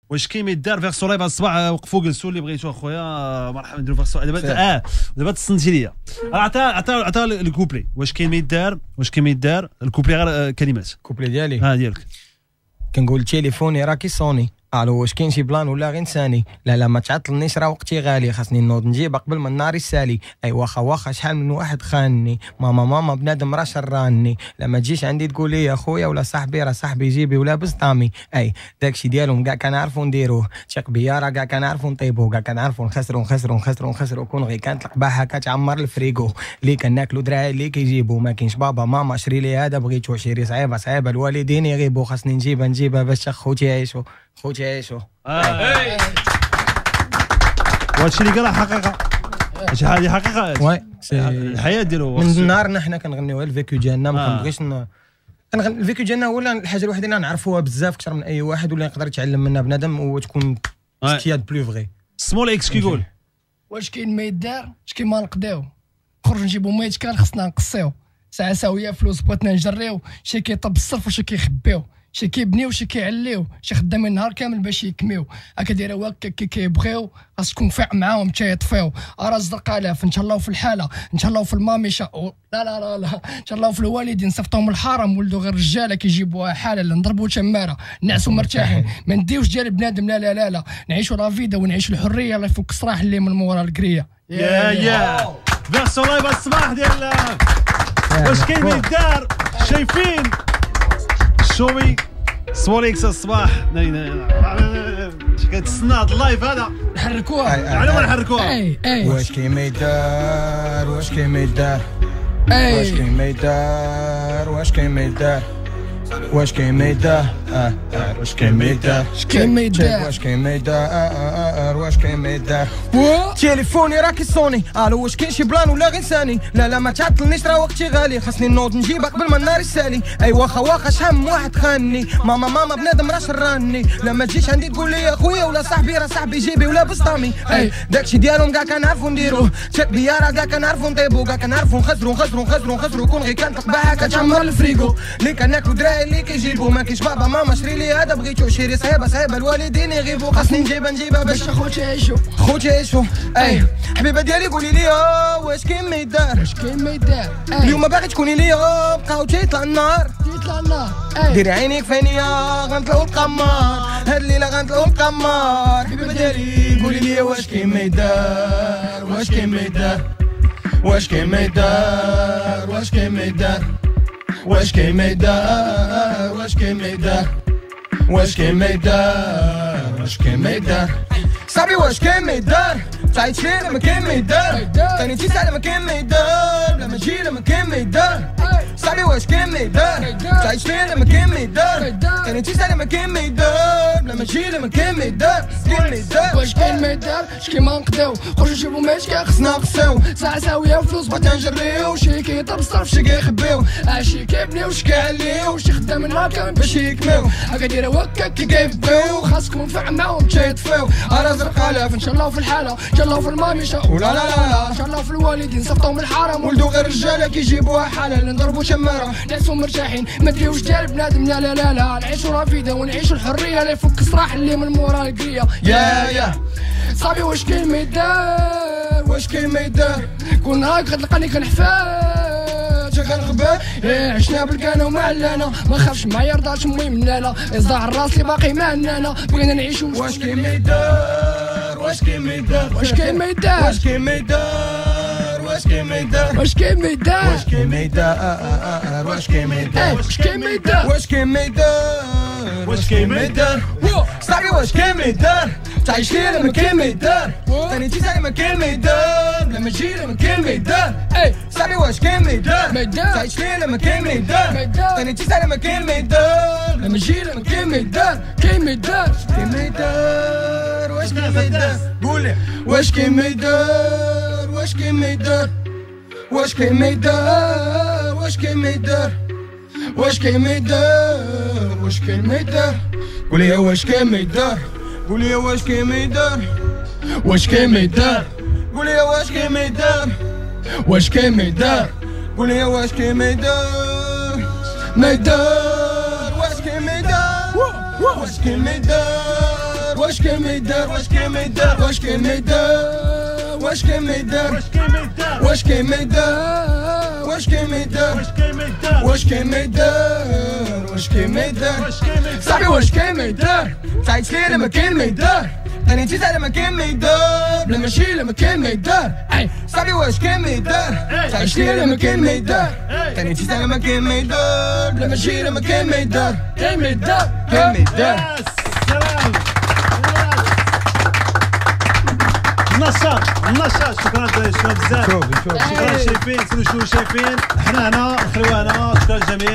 واش كاين ما يدار فيغسو لايف الصباح وقفوا جلسوا اللي بغيتو اخويا مرحبا نديروا فيغسو دابا تصنتي ليا عطا الكوبلي واش كاين ما يدار الكوبلي غير كلمات الكوبلي ديالي ديالك كنقول تليفوني راه كيصوني الو واش كاين شي بلان ولا غير نساني لا ما تعطلنيش راه وقتي غالي خاصني نوض نجيب قبل ما النار يسالي اي واخا شحال من واحد خانني ماما بنادم راه شراني لا ما تجيش عندي تقول لي يا خويا ولا صاحبي راه صاحبي جيبي ولا بسطامي اي داكشي ديالهم كاع كنعرفوا نديروه ثق بيا راه كاع كنعرفوا نطيبوه كاع كنعرفوا نخسروا كون غير كانت القباحه كتعمر الفريكو اللي كناكلوا دراعي اللي كيجيبوا ما كاينش بابا ماما شري لي هذا بغيتو شري صعيبه الوالدين يغيبوا خاصني نجيبها باش خوتي يعيشوا وهادشي اللي قال حقيقه هادشي حقيقه وي الحياه ديالو من النهار حنا كنغنيو الفيكو ديالنا ما كنبغيش الفيكو ديالنا هو الحاجه الوحيده اللي نعرفوها بزاف اكثر من اي واحد ولا يقدر يتعلم منها بنادم وتكون اشتياد بلو فغي سمول اكس كيقول واش كاين ما يدار اش كاين ما نقداو نخرج نجيبو ميت كان خصنا نقصيو ساعه ساويه فلوس بغيتنا نجريو شي كيطب الصرف وشي كيخبيو شي كيبنيو شي كيعليو شي خدامين النهار كامل باش يكميو هكا دايره هكا كيبغيو خاص تكون فاع معاهم حتى يطفيو راه الزرقاء لاف نتهلاو في الحاله نتهلاو في الماميشه لا نتهلاو في الوالدين صيفطوهم الحرم ولدوا غير رجاله كيجيبوها حاله نضربوا تماره نعسوا مرتاحين ما نديوش ديال بنادم لا نعيشوا لا فيدا ونعيشوا الحريه الله يفك الصراح اللي من مورا الكريه يا فيرسو لايف الصباح ديال واش كاين ما يدار شايفين شومي سموليكس الصباح كتسنى هاد اللايف هذا نحركوها على ما نحركوها واش كاين ما يدار واش كاين ما يدار واش كاين ما يدار واش كاين ما يدار واش كاين ما يدار واش كاين ما يدار واش كاين ما يدار واش كاين ما يدار واش كاين ما يدار تليفوني راه كيصوني الو واش كاين شي بلان ولا غير نساني لا ما تعطلنيش راه وقتي غالي خاصني نوض نجيبها قبل ما النار يسالي اي واخا شحال من واحد خانني ماما بنادم راه شراني لا ما تجيش عندي تقول لي يا خويا ولا صاحبي راه صاحبي جيبي ولا بسطامي اي داكشي ديالهم كاع كنعرفوا نديروه ثق بيا راه كاع كنعرفوا نطيبو كاع كنعرفوا نخسروا كون غير كانت القباحه كتعمر الفريكو اللي كناكلوا دراعي اللي كيجيبوا ما كاينش بابا ماما شري لي هذا بغيتو شري صعيبه الوالدين يغيبوا خاصني نجيبها باش خوتي يعيشوا اي حبيبه ديالي قولي لي واش كاين ما يدار اليوم باغي تكوني لي بقاو تيطلع النار ديري عينيك فانيه غنطلعو القمار هاد الليله غنطلعو القمار حبيبه ديالي قولي لي واش كاين ما يدار واش كاين ما يدار واش كاين ما يدار واش كاين ما يدار واش كاين ما يدار واش كاين ما يدار واش كاين ما يدار واش كاين ما يدار صاحبي واش كاين ما يدار تعيط لي لما كاين ما يدار تاني تسال لما كاين ما يدار لما تجي لما كاين ما يدار صاحبي واش كاين ما يدار تعيط لي لما كاين ما يدار تاني تسال لما كاين ما يدار لما تجي لما كاين ما يدار واش كاين ما يدار اش كاين ما نقداو خرجوا نجيبو ماشي خصنا نقصيو ساعه ساويه فلوس بغينا نجريو شي كيطب الصرف شي كيخبيو شي كيبنيو شي كيعليو شي خدامين النهار كامل باش يكميو هكا دايره هكا كيبغيو خاصكم فاع معاهم حتى يطفيو راه زرقاء لاف نتهلاو في الحاله نتهلاو في الماميشه لا نتهلاو في الوالدين صيفطوهم الحرم ولدوا غير رجاله كيجيبوها حاله نضربوا تماره نعسوا مرتاحين ما ديروش ديال بنادم لا نعيشوا لا فيدا ونعيشوا الحريه اللي يفك الصراح اللي من مورا الكريه يا صاحبي واش كاين ما يدار واش كاين ما يدار كون هاك غتلقاني كنحفاد كنغبى عشنا بالكانه ومعلانا ما خافش معايا رضات امي مناله صداع الراس اللي باقي معنا بغينا نعيشوا واش كاين ما يدار واش كاين ما يدار واش كاين ما يدار واش كاين ما يدار واش كاين ما يدار واش كاين ما يدار واش كاين ما يدار واش كاين ما يدار واش كاين ما يدار واش كاين ما يدار واش كاين ما يدار صاحبي واش كاين ما يدار تعيش لي لما كاين ما يدار ثاني تسالي ما كاين ما يدار لما تجي لما كاين ما يدار صاحبي واش كاين ما يدار تعيش لي لما كاين ما يدار ثاني تسالي ما كاين ما يدار لما تجي لما كاين ما يدار كاين ما يدار واش كاين ما يدار قولي واش كاين ما يدار واش كاين ما يدار واش كاين ما يدار واش كاين ما يدار واش كاين ما يدار واش كاين ما يدار قولي واش كاين ما يدار قولي واش كاين ما يدار واش كاين ما يدار قولي واش كاين ما يدار واش كاين ما يدار قولي واش كاين ما يدار واش كاين ما يدار واش كاين ما يدار واش كاين ما يدار واش كاين ما يدار واش كاين ما يدار واش كاين ما يدار واش كاين ما يدار واش كاين ما يدار واش كاين ما يدار واش كاين ما يدار صاحبي واش كاين ما يدار تعيط لي لما كاين ما يدار تاني تيزا لما كاين ما يدار بلا ماشي لما كاين ما يدار صاحبي واش كاين ما يدار تعيط لي لما كاين ما يدار تاني تيزا لما كاين ما يدار بلا ماشي لما كاين ما يدار كاين ما يدار كاين ما يدار النشاط شكرا بزاف شكرا شايفين شنو شايفين حنا هنا نخليوها هنا شكرا للجميع.